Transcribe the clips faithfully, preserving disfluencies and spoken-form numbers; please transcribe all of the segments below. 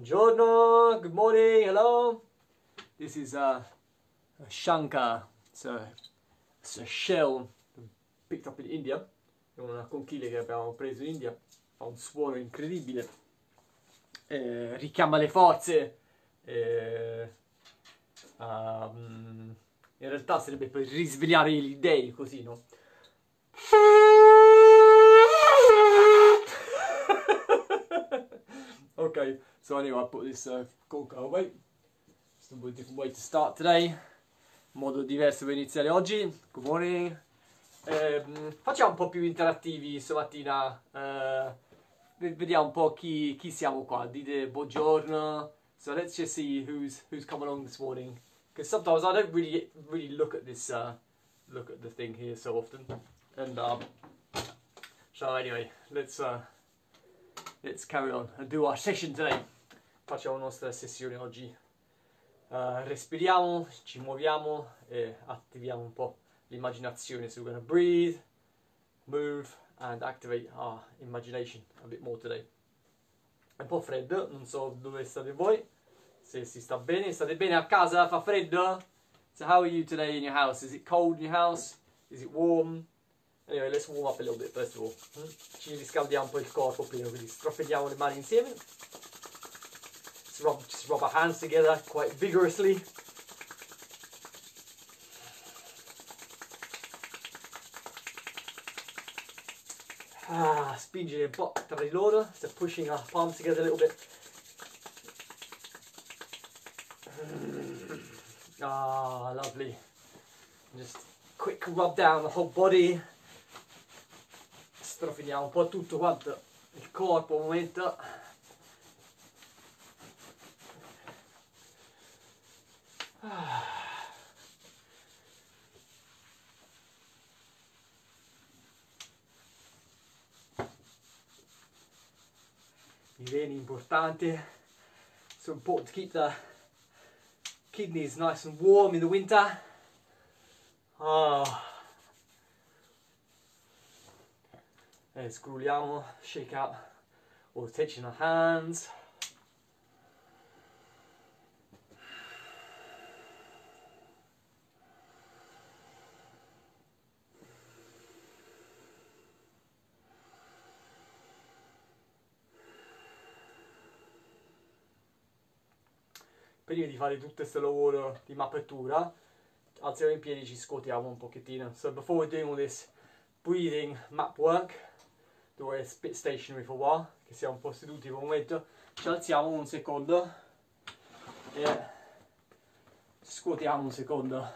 Buongiorno, good morning, hello. This is a, a shanka. It's a, it's a shell picked up in India. È una conchiglia che abbiamo preso in India. Fa un suono incredibile. Eh, richiama le forze. Eh, um, in realtà sarebbe per risvegliare gli dei, così, no? Okay, so anyway, I put this uh, conker away. It's a different way to start today. Modo diverso per iniziare oggi. Good morning. Eh, facciamo un po' più interattivi stamattina. Eh, vediamo un po' chi, chi siamo qua. Dite buongiorno. So let's just see who's who's come along this morning. Because sometimes I don't really really look at this uh, look at the thing here so often. And um, so anyway, let's. Uh, Let's carry on and do our session today. Facciamo la nostra sessione oggi. Uh, respiriamo, ci muoviamo e attiviamo un po' l'immaginazione. So we're going to breathe, move and activate our imagination a bit more today. È un po' freddo, non so dove state voi. Se si sta bene, state bene a casa? Fa freddo? So how are you today in your house? Is it cold in your house? Is it warm? Anyway, let's warm up a little bit first of all. Ci riscaldiamo un po' il corpo prima, quindi strappelliamo le mani insieme. Let's rub, just rub our hands together quite vigorously. Ah, spingere un po' tra di loro. So pushing our palms together a little bit. Ah, lovely. Just quick rub down the whole body. Strofiniamo un po' tutto quanto il corpo un momento. Ah. I reni importanti. So important to keep the kidneys nice and warm in the winter. Ah. E scrolliamo, shake out all the tension in our hands. Prima di fare tutto questo lavoro di mappatura, alziamo in piedi e ci scuotiamo un pochettino. So before we're doing all this breathing map work, dove è a bit stationary for a while, che siamo un po' seduti per un momento, ci alziamo un secondo e scuotiamo un secondo.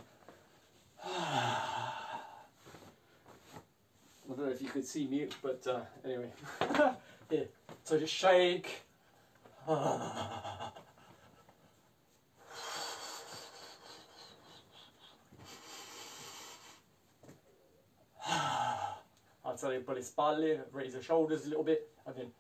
I don't know if you could see me, but uh, anyway. Yeah. So just shake. Alzare un po' le spalle, raise the shoulders a little bit, and then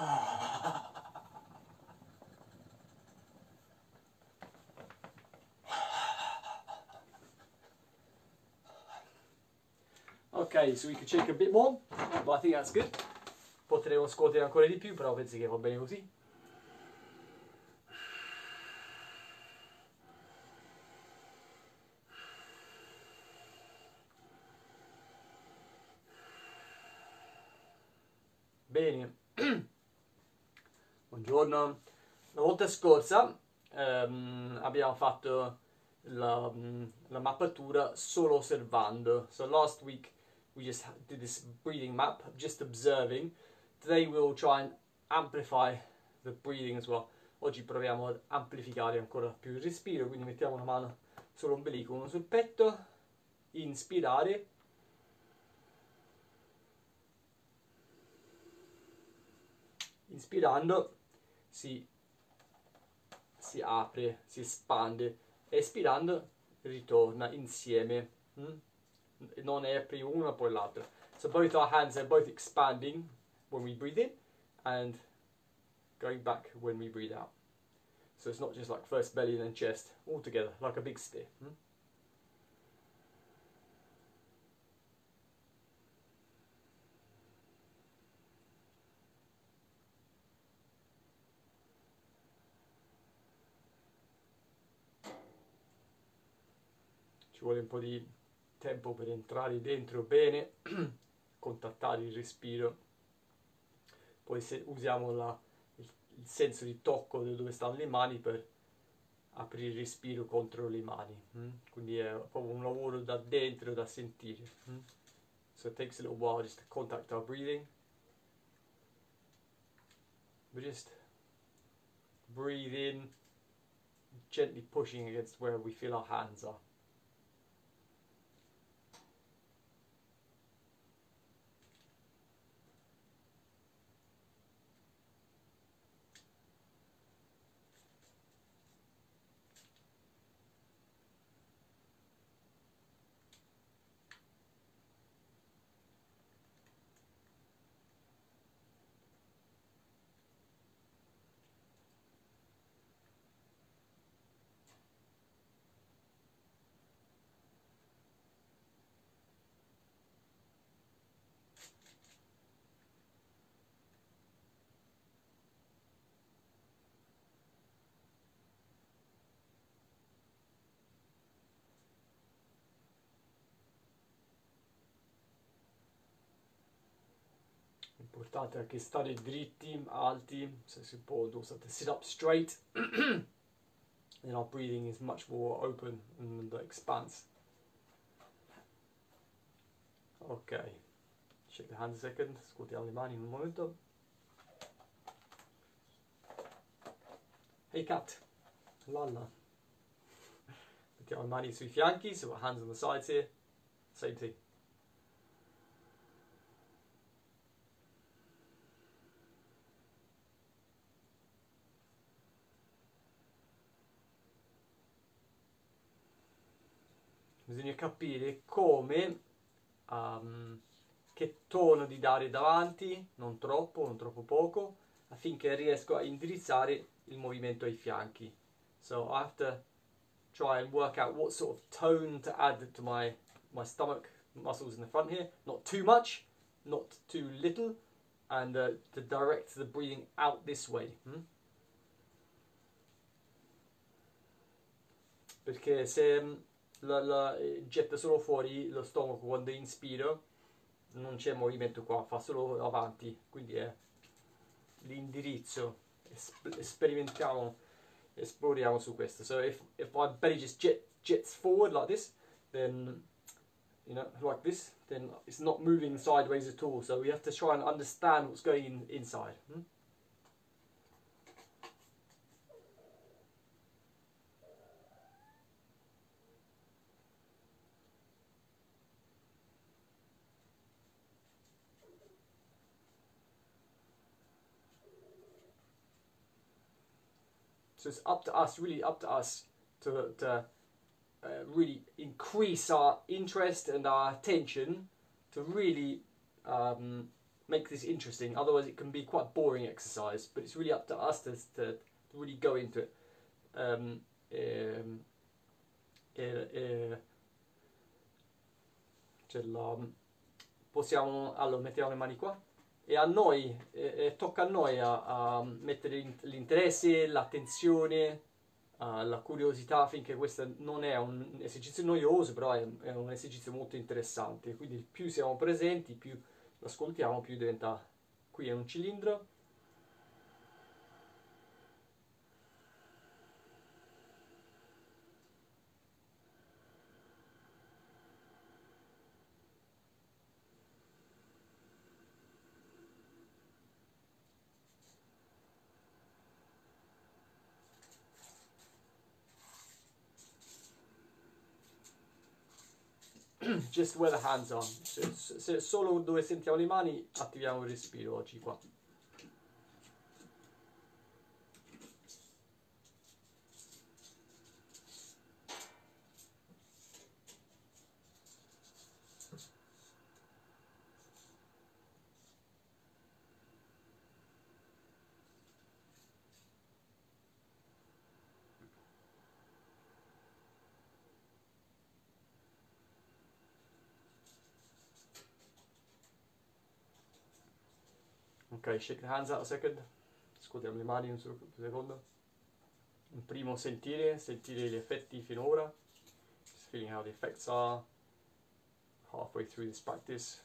ok, so we could shake a bit more, but I think that's good. Potremo scuotere ancora di più, però penso che va bene così. Bene. Buongiorno. La volta scorsa um, abbiamo fatto la, um, la mappatura solo osservando. So last week we just did this breathing map, just observing. Today we'll try and amplify the breathing as well. Oggi proviamo ad amplificare ancora più il respiro, quindi mettiamo una mano sull'ombelico, uno sul petto, inspirare. Inspirando si, si apre, si espande, espirando ritorna insieme. Mm? Non è prima una poi l'altra. So both our hands are both expanding when we breathe in and going back when we breathe out. So it's not just like first belly and then chest, all together like a big sphere. Mm? vuole un po' di tempo per entrare dentro bene, contattare il respiro. Poi se usiamo la, il, il senso di tocco dove stanno le mani per aprire il respiro contro le mani. Mm? Quindi è proprio un lavoro da dentro, da sentire. Mm? So it takes a little while just to contact our breathing. We just breathe in, gently pushing against where we feel our hands are. L'importante è anche stare dritti, alti, se si può, also to sit up straight. Then our breathing is much more open and expanse. Ok, shake the hands a second, scuotiamo le mani in un momento. Hey cat, Lalla. Mettiamo le mani sui fianchi, so we've hands on the sides here, same thing. Bisogna capire come, um, che tono di dare davanti, non troppo, non troppo poco, affinché riesco a indirizzare il movimento ai fianchi. So I have to try and work out what sort of tone to add to my, my stomach muscles in the front here. Not too much, not too little, and uh, to direct the breathing out this way. Hmm? Perché se la, la, getta solo fuori lo stomaco quando inspiro, non c'è movimento qua, fa solo avanti, quindi è l'indirizzo. Esp- sperimentiamo, esploriamo su questo. So if, if my belly just jet, jets forward like this, then, you know, like this, then it's not moving sideways at all. So we have to try and understand what's going in, inside. Hmm? So it's up to us, really up to us, to, to uh, really increase our interest and our attention to really um, make this interesting. Otherwise it can be quite boring exercise, but it's really up to us to, to really go into it. Um, um, eh, eh, cioè la, possiamo, allora mettiamo le mani qua. E a noi, eh, tocca a noi a, a mettere l'interesse, l'attenzione, uh, la curiosità, affinché questo non è un esercizio noioso, però è, è un esercizio molto interessante. Quindi più siamo presenti, più lo ascoltiamo, più diventa... Qui è un cilindro. Just where the hands are. Se, se solo dove sentiamo le mani attiviamo il respiro oggi qua. Ok, shake the hands out a second. Scuotiamo le mani un secondo. Un primo sentire, sentire gli effetti finora. Just feeling how the effects are halfway through this practice.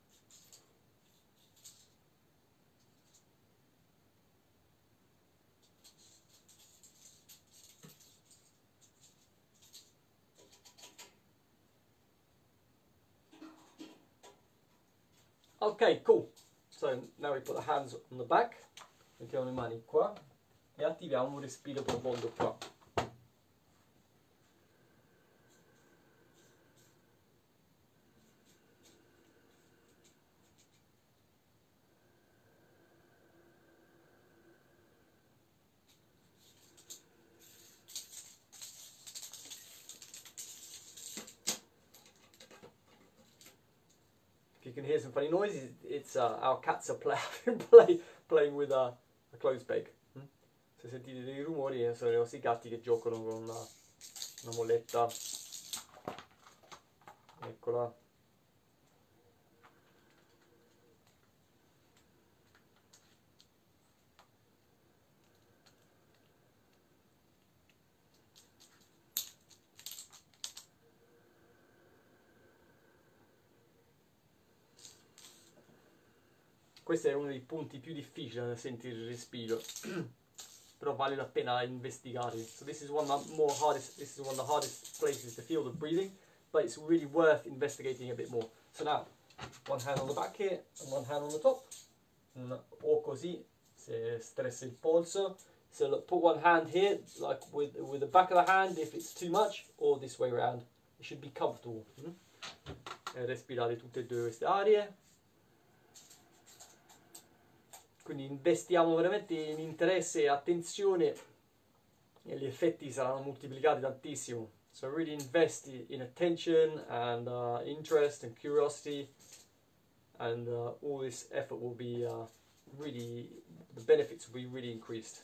Ok, cool. So now we put the hands on the back, mettiamo le mani qua e attiviamo un respiro profondo qua. You can hear some funny noises. It's uh, our cats are play, play, playing with a, a clothes peg. Mm? Se sentite dei rumori sono i nostri gatti che giocano con una, una molletta. Eccola. Questo è uno dei punti più difficili da sentire il respiro, però vale la pena investigare. So this is one of the more hardest. This is one of the hardest places to feel the breathing, but it's really worth investigating a bit more. So now, one hand on the back here and one hand on the top, o così se stressa il polso. So look, put one hand here, like with with the back of the hand if it's too much, or this way around. It should be comfortable. Mm? E respirare tutte e due queste aree. Quindi investiamo veramente in interesse e attenzione e gli effetti saranno moltiplicati tantissimo. So really invest in attention and uh, interest and curiosity, and uh, all this effort will be uh, really, the benefits will be really increased.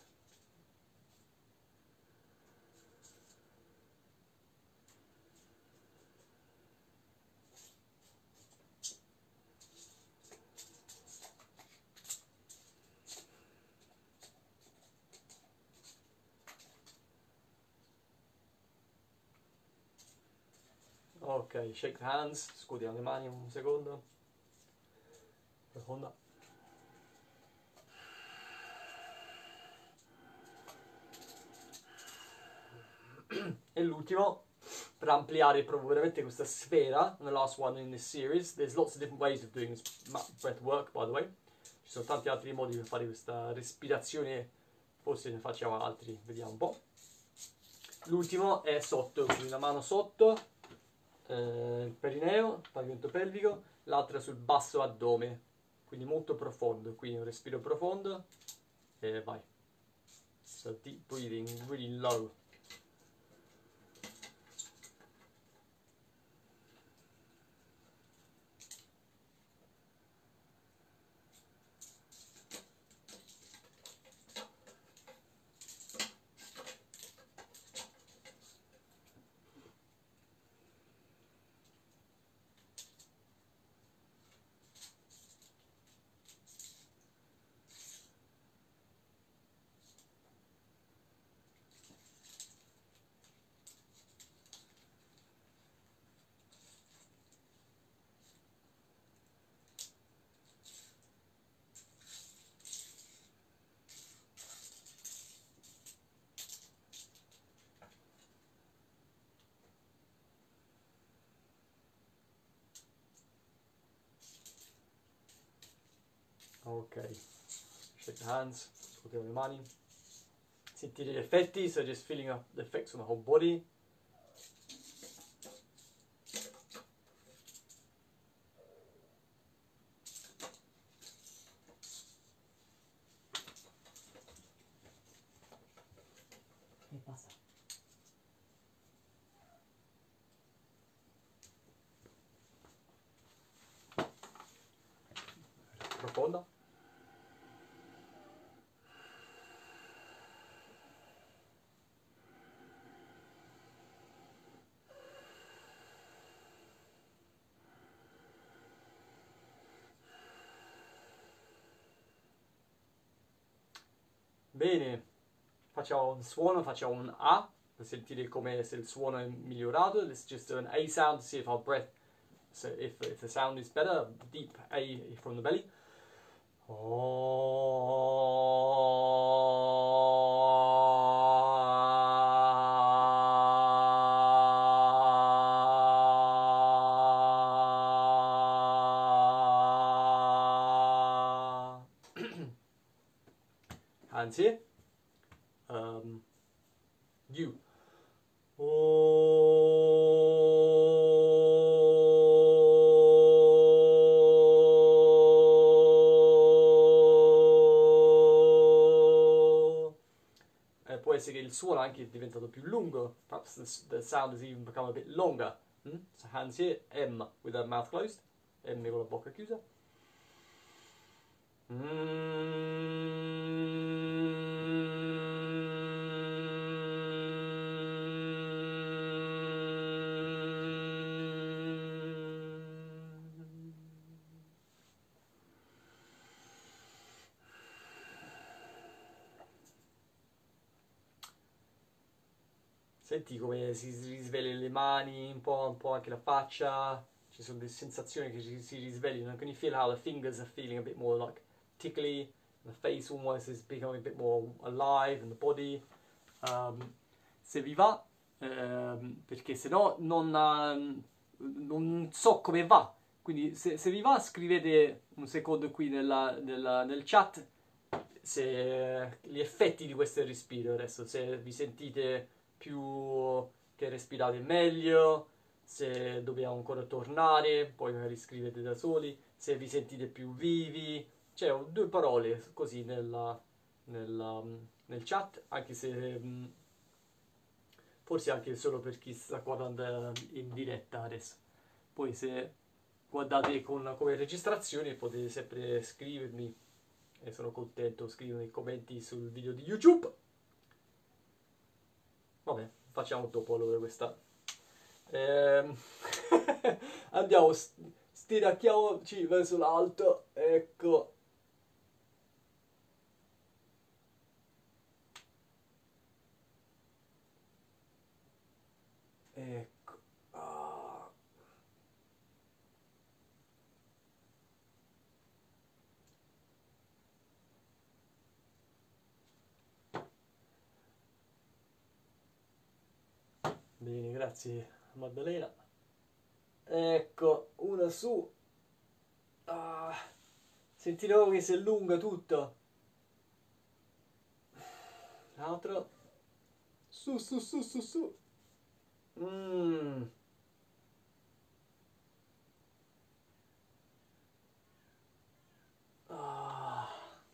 Ok, shake the hands, scuotiamo le mani un secondo. Profonda. E l'ultimo, per ampliare proprio veramente questa sfera, the last one in this series. There's lots of different ways of doing this breath work, by the way. Ci sono tanti altri modi per fare questa respirazione, forse ne facciamo altri, vediamo un po'. L'ultimo è sotto, quindi una mano sotto, eh, il perineo, il pavimento pelvico, l'altra sul basso addome, quindi molto profondo, quindi un respiro profondo e vai. So deep breathing, really low. Ok, shake the hands, scuotiamo le mani. Sentire gli effetti, so just feeling up the effects on the whole body. E passa. Profonda. Bene, facciamo un suono, facciamo un A, per sentire come se il suono è migliorato. Let's just do an A sound to see if our breath, so if, if the sound is better, deep A from the belly. Hands here. Um, you. Eh, può essere che il suono anche è diventato più lungo. Perhaps the, the sound has even become a bit longer. Hmm? So hands here, M with the mouth closed. M con la bocca chiusa. Senti come si risveglia le mani, un po', un po' anche la faccia. Ci sono delle sensazioni che si, si risvegliano. Can you feel how the fingers are feeling a bit more like tickly? The face almost is becoming a bit more alive in the body. Um, se vi va, ehm, perché se no non, uh, non so come va. Quindi se, se vi va scrivete un secondo qui nella, nella, nel chat se gli effetti di questo respiro adesso, se vi sentite più che respirate meglio, se dobbiamo ancora tornare, poi magari scrivete da soli, se vi sentite più vivi, cioè due parole così nella, nella, nel chat, anche se mh, forse anche solo per chi sta guardando in diretta adesso. Poi se guardate con, come registrazione potete sempre scrivermi e sono contento, scrivo nei commenti sul video di YouTube. Vabbè, facciamo dopo allora questa. Ehm, andiamo, stiracchiamoci verso l'alto, ecco. Ecco. Ah. Bene, grazie Maddalena. Ecco, una su. Ah, sentirò che si allunga tutto. L'altro. Su, su, su, su, su. Mm. Ah.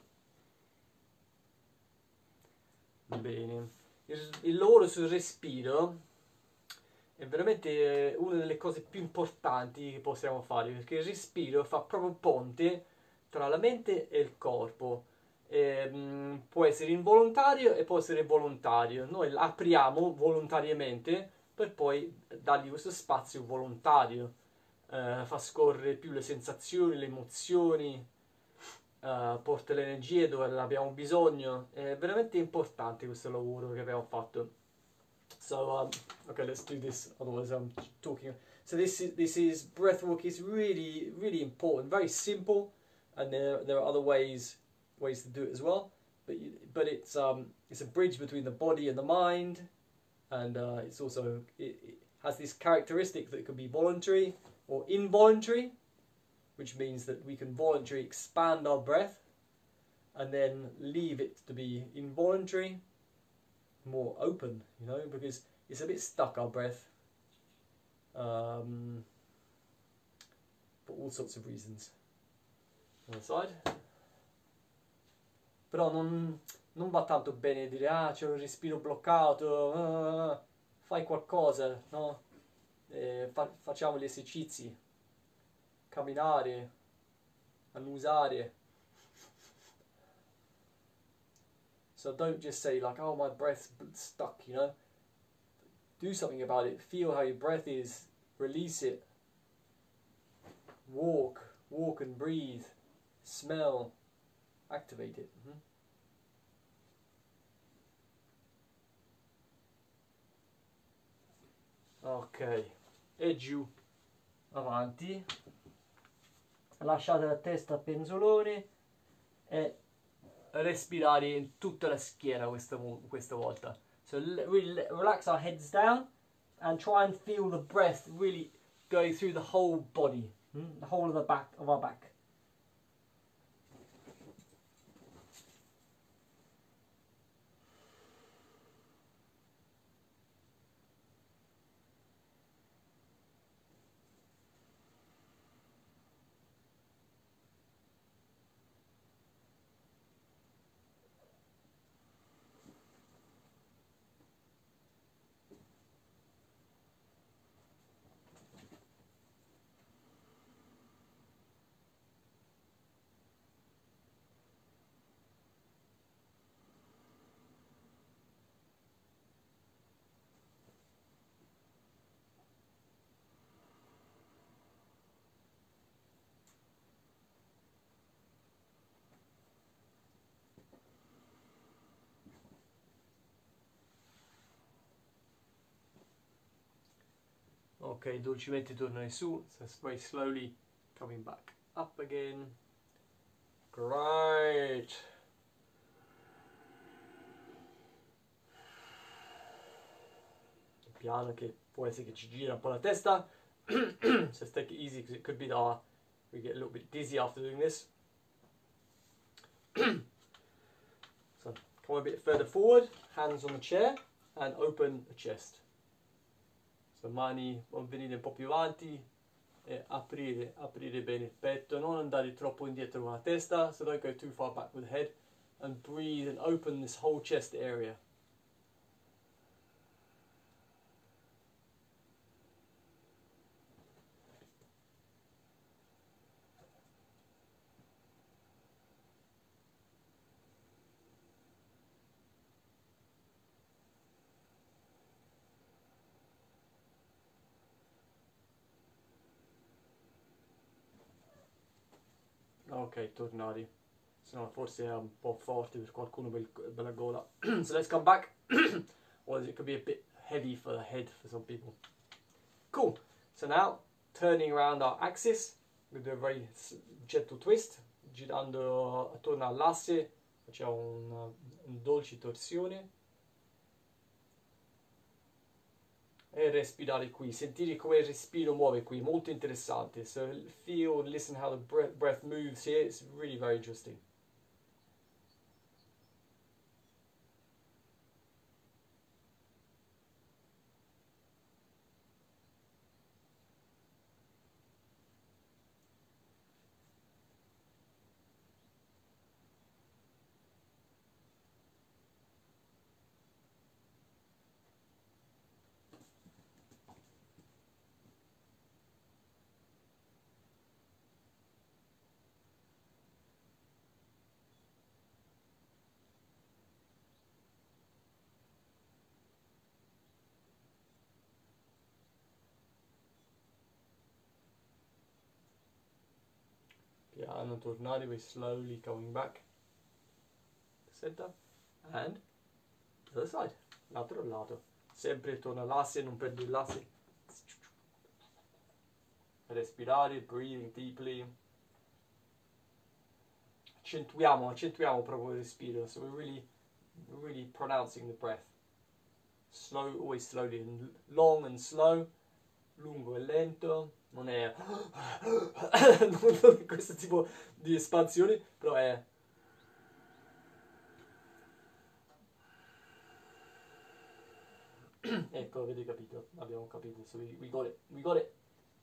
Bene. Il, il lavoro sul respiro è veramente una delle cose più importanti che possiamo fare, perché il respiro fa proprio ponte tra la mente e il corpo. E, mh, può essere involontario e può essere volontario. Noi apriamo volontariamente per poi dargli questo spazio volontario. Eh, fa scorrere più le sensazioni, le emozioni, eh, porta le energie dove ne abbiamo bisogno. È veramente importante questo lavoro che abbiamo fatto. So, um, okay, let's do this, otherwise I'm talking. So this is, this is breathwork. It's really, really important, very simple, and there, there are other ways ways to do it as well. But you, but it's um it's a bridge between the body and the mind, and uh, it's also it, it has this characteristic that it can be voluntary or involuntary, which means that we can voluntarily expand our breath, and then leave it to be involuntary, more open, you know, because it's a bit stuck, our breath, um, for all sorts of reasons. On the side. Però non, non va tanto bene dire ah c'è un respiro bloccato, ah, fai qualcosa, no? Eh, fa, facciamo gli esercizi, camminare, annusare. So don't just say like, oh, my breath's stuck, you know. Do something about it. Feel how your breath is. Release it. Walk. Walk and breathe. Smell. Activate it. Mm-hmm. Ok, e giù, avanti, lasciate la testa a penzolone e respirare in tutta la schiena questa, questa volta. So really relax our heads down and try and feel the breath really going through the whole body, the whole of the back of our back. Ok, dolcemente tornare su, so very slowly coming back up again. Great. Piano che può essere che ci gira un po' la testa. So let's take it easy because it could be that our, we get a little bit dizzy after doing this. So come a bit further forward, hands on the chair and open the chest. So mani venire un po' più avanti e aprire, aprire bene il petto, non andare troppo indietro con la testa, so don't go too far back with the head, and breathe and open this whole chest area. Ok, tornare. Se no forse è un po' forte per qualcuno per, per la gola. So let's come back. Or it could be a bit heavy for the head for some people. Cool. So now, turning around our axis, we do a very gentle twist. Girando attorno all'asse, facciamo una, una dolce torsione. E respirare qui, sentire come il respiro muove qui, molto interessante. So feel, listen how the breath, breath moves here, it's really very interesting. Piano, tornare, we're slowly coming back. Center. And the other side. L'altro lato. Sempre torna all'asse, non perdi l'asse. Respirare, breathing deeply. Accentuiamo, accentuiamo proprio il respiro. So we're really, really pronouncing the breath. Slow, always slowly, and long and slow. Lungo e lento. Non è non questo tipo di espansione, però è ecco, avete capito, abbiamo capito, so we, we got it, we got it.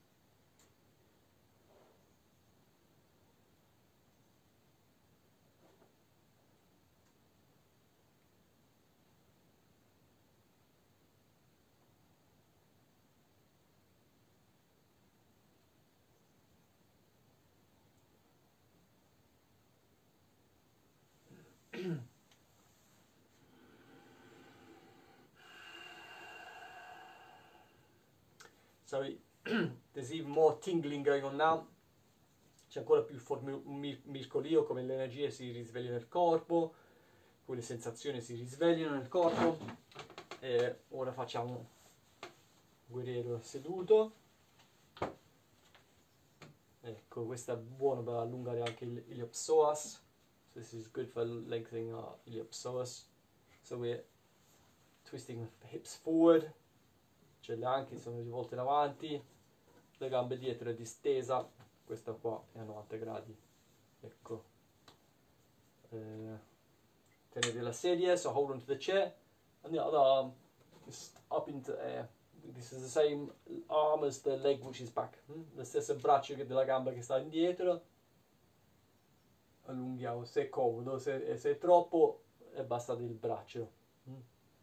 So there's even more tingling going on now. C'è ancora più formicolio, come le energie si risvegliano nel corpo, quelle sensazioni si risvegliano nel corpo. E ora facciamo guerriero seduto. Ecco, questo è buono per allungare anche il iliopsoas. So this is good for lengthening our iliopsoas. So we're twisting the hips forward, cioè le anche sono rivolte in avanti, le gambe dietro è distesa, questa qua è a novanta gradi. Ecco. Eh, tenete la sedia, so hold on to the chair, and the other arm is up into the air. This is the same arm as the leg which is back. Hmm? Lo stesso braccio che della gamba che sta indietro. Allunghiamo, se è comodo, se, se è troppo abbassate il braccio. Hmm?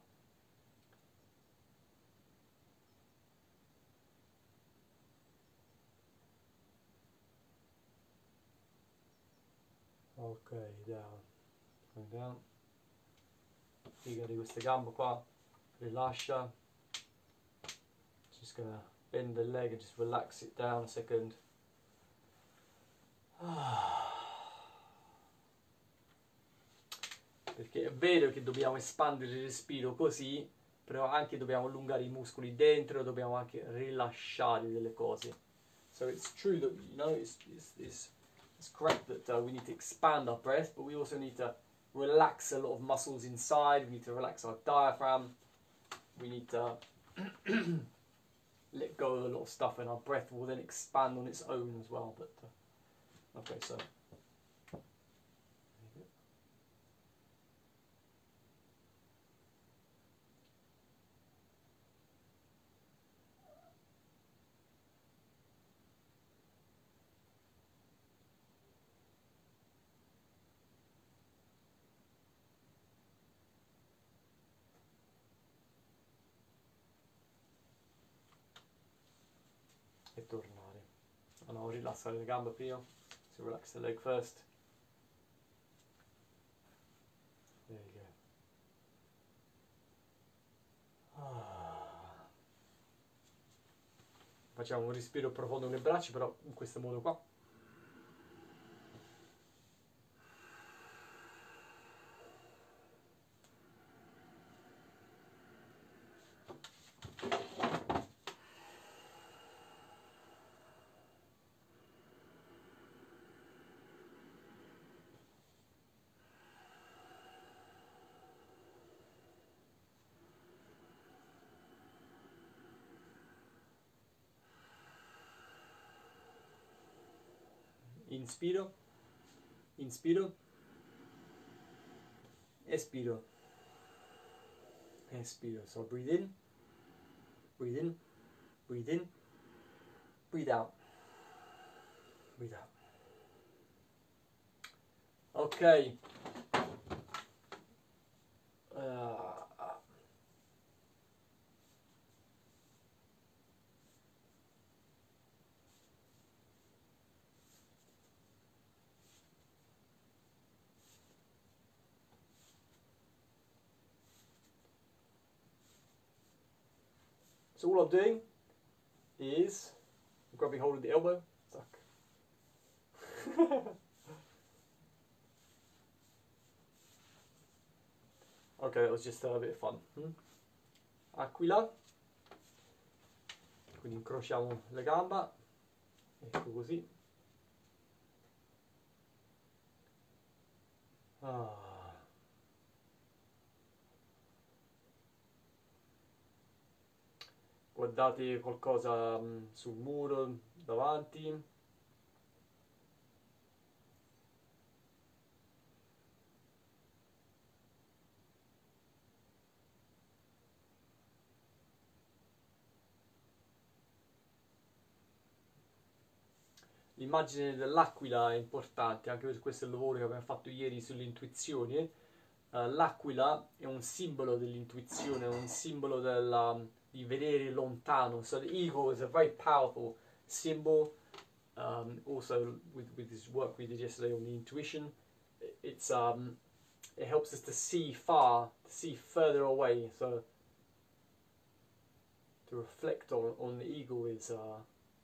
Ok, down. Down. Piega di queste gambe qua, rilascia. Just gonna bend the leg and just relax it down a second. Perché è vero che dobbiamo espandere il respiro così, però anche dobbiamo allungare i muscoli dentro, dobbiamo anche rilasciare delle cose. So it's true that, you know, it's, it's, it's, it's correct that uh, we need to expand our breath, but we also need to relax a lot of muscles inside. We need to relax our diaphragm. We need to let go of a lot of stuff, and our breath will then expand on its own as well. But uh, okay, so e tornare. Oh no, rilassare le gambe prima. So relax the leg first. There you go. Ah. Facciamo un respiro profondo con le braccia, però in questo modo qua. Inspiro, inspiro, espiro, espiro. So breathe in, breathe in, breathe in, breathe out, breathe out. Ok. Uh, So all I'm doing is grabbing hold of the elbow. Suck. Okay, that was just a bit of fun. Hmm? Aquila. Quindi incrociamo le gambe. Ecco così. Ah. Guardate qualcosa um, sul muro davanti. L'immagine dell'aquila è importante, anche per questo è il lavoro che abbiamo fatto ieri sulle intuizioni. Uh, l'aquila è un simbolo dell'intuizione, è un simbolo della, di vedere lontano. So the eagle is a very powerful symbol. Um, also with, with this work we did yesterday on the intuition, it's um, it helps us to see far, to see further away. So to reflect on, on the eagle is uh,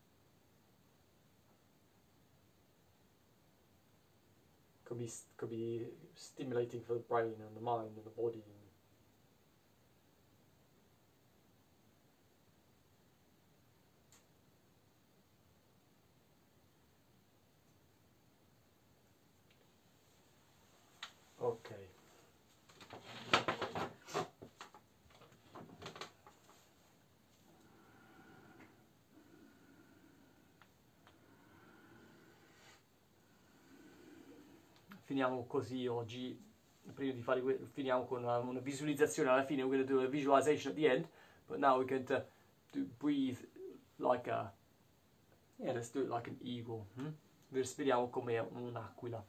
could be could be stimulating for the brain and the mind and the body. Ok. Finiamo così oggi. Prima di fare que- finiamo con una, una visualizzazione alla fine. We're going to do a visualization at the end, but now we're going to do, breathe like a, yeah, let's do it like an eagle. Hmm? Respiriamo come un'aquila.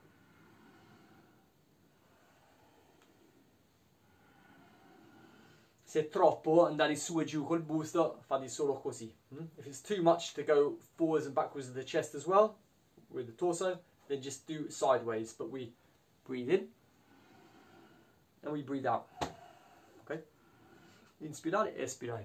Se è troppo andare su e giù col busto, fate solo così. Hmm? If it's too much to go forwards and backwards with the chest as well, with the torso, then just do sideways. But we breathe in and we breathe out. Ok? Inspirare e espirare.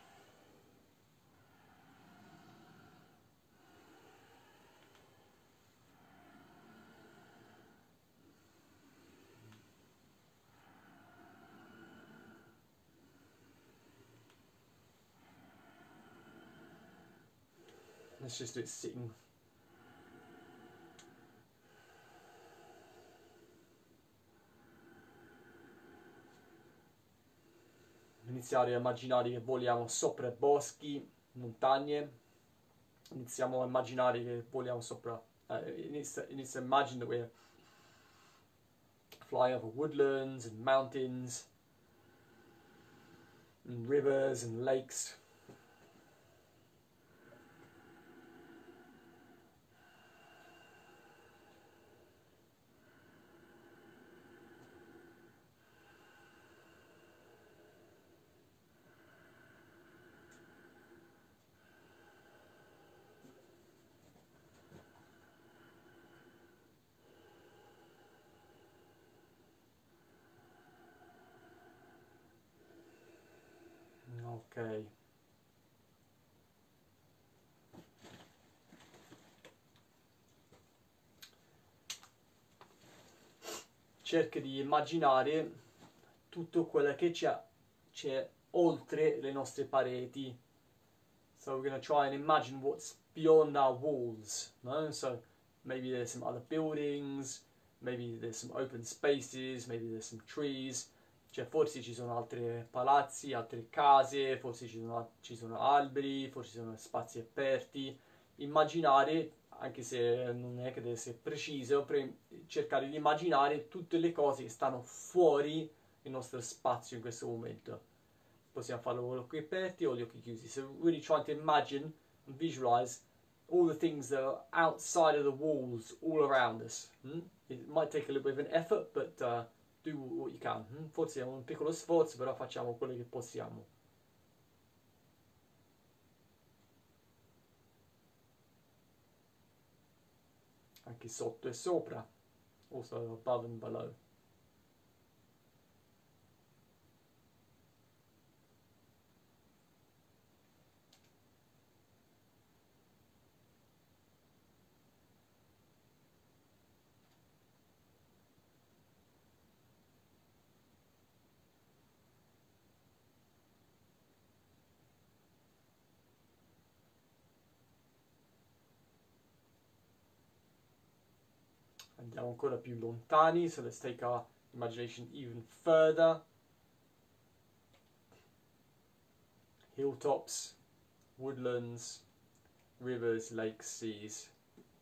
Let's just do it sitting. Iniziare a immaginare che voliamo sopra boschi, montagne. Iniziamo a immaginare che voliamo sopra. Uh, inizia, inizia a imagine that we're flying over woodlands and mountains and rivers and lakes. Ok. Cerca di immaginare tutto quello che c'è, c'è oltre le nostre pareti. So we're going to try and imagine what's beyond our walls. No? So maybe there's some other buildings, maybe there's some open spaces, maybe there's some trees. Cioè forse ci sono altri palazzi, altre case, forse ci sono, ci sono alberi, forse ci sono spazi aperti. Immaginare, anche se non è che deve essere preciso, per cercare di immaginare tutte le cose che stanno fuori il nostro spazio in questo momento. Possiamo farlo con gli occhi aperti o gli occhi chiusi. So really trying to imagine and visualize all the things that are outside of the walls all around us. Hmm? It might take a little bit of an effort, but uh, do what you can. Hmm? Forse è un piccolo sforzo, però facciamo quello che possiamo. Anche sotto e sopra, also above and below. Andiamo ancora più lontani, so let's take our imagination even further. Hilltops, woodlands, rivers, lakes, seas.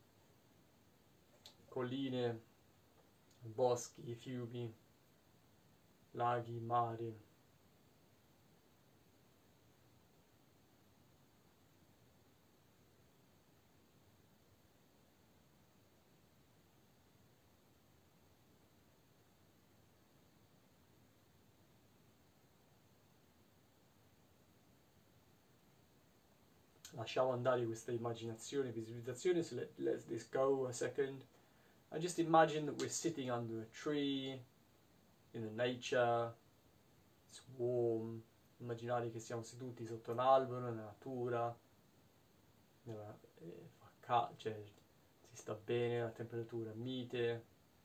Colline, boschi, fiumi, laghi, mari. Lasciamo andare questa immaginazione, visualizzazione, so let, let this go a second. I just imagine that we're sitting under a tree, in the nature, it's warm. Immaginare che siamo seduti sotto un albero, nella natura, nella, eh, fa ca- cioè, si sta bene, la temperatura è mite,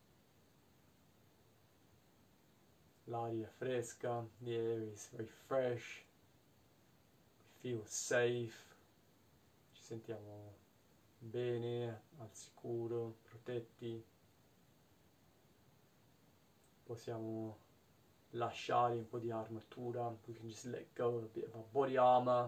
l'aria è fresca, the air is very fresh, we feel safe. Ci sentiamo bene, al sicuro, protetti. possiamo lasciare un po' di armatura, we can just let go of a bit of our body armor.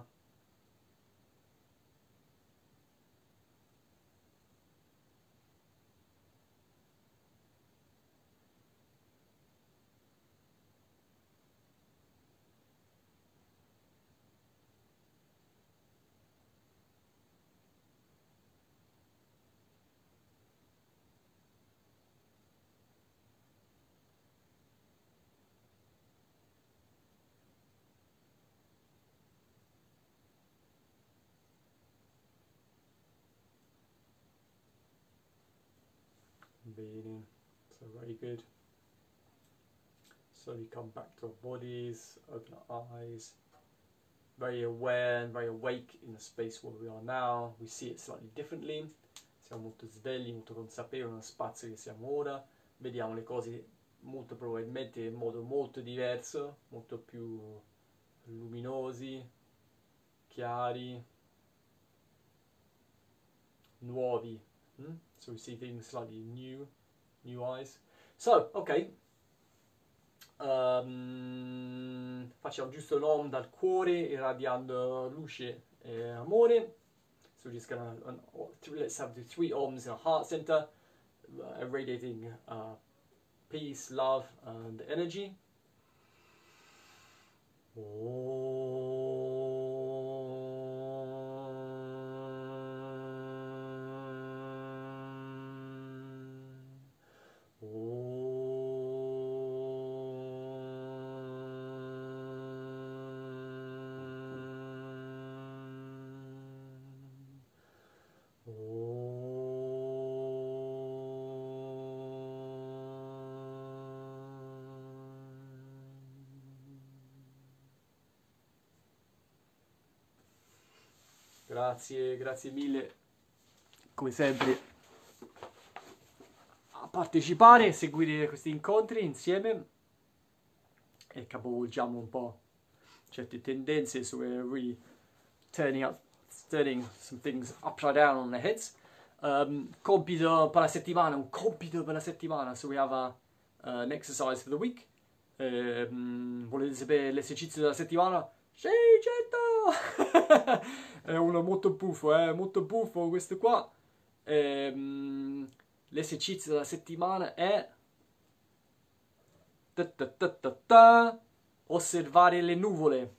Bene, so very good. Slowly come back to our bodies, open our eyes, very aware and very awake in the space where we are now. We see it slightly differently, siamo molto svegli, molto consapevoli nello spazio che siamo ora, vediamo le cose molto probabilmente in modo molto diverso, molto più luminosi, chiari, nuovi. Hmm? So we see things slightly new, new eyes. So, ok. Um, facciamo giusto l'om dal cuore, irradiando luce e amore. So we're just gonna, uh, let's have the three ohms in our heart center, uh, irradiating uh, peace, love, and energy. Oh. Grazie, grazie mille, come sempre, a partecipare e seguire questi incontri insieme e capovolgiamo un po' certe tendenze, so we're really turning, up, turning some things upside down on their heads. Um, compito per la settimana, un compito per la settimana, so we have a, uh, an exercise for the week. Um, volete sapere l'esercizio della settimana? Sì, certo! È uno molto buffo, eh? Molto buffo questo qua. Ehm, l'esercizio della settimana è ta ta ta ta ta, osservare le nuvole.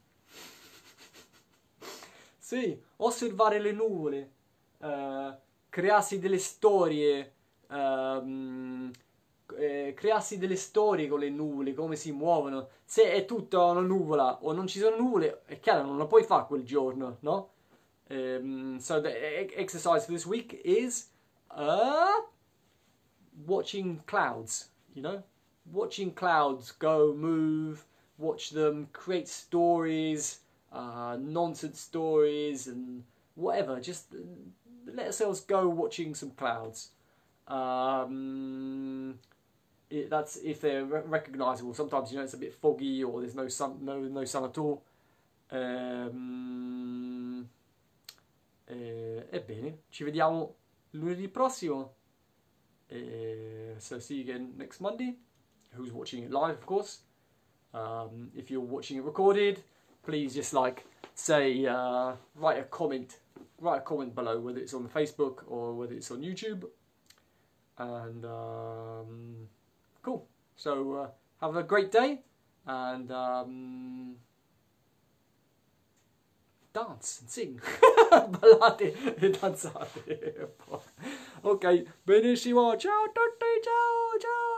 Sì, osservare le nuvole, uh, crearsi delle storie, um, eh, crearsi delle storie con le nuvole, come si muovono. Se è tutta una nuvola o non ci sono nuvole, è chiaro, non lo puoi fare quel giorno, no? Um, so the exercise for this week is uh, watching clouds, you know? Watching clouds go, move, watch them, create stories, uh, nonsense stories and whatever. Just let ourselves go watching some clouds. Um, it, that's if they're re recognizable. Sometimes, you know, it's a bit foggy or there's no sun, no, no sun at all. Um, eh, ebbene, ci vediamo lunedì prossimo. Uh, so see you again next Monday. Who's watching it live, of course. Um, if you're watching it recorded, please just like say, uh, write a comment, write a comment below, whether it's on Facebook or whether it's on YouTube. And um, cool. So uh, have a great day and um, dance and sing. Ballate e danzate. Ok, benissimo. Ciao a tutti, ciao, ciao.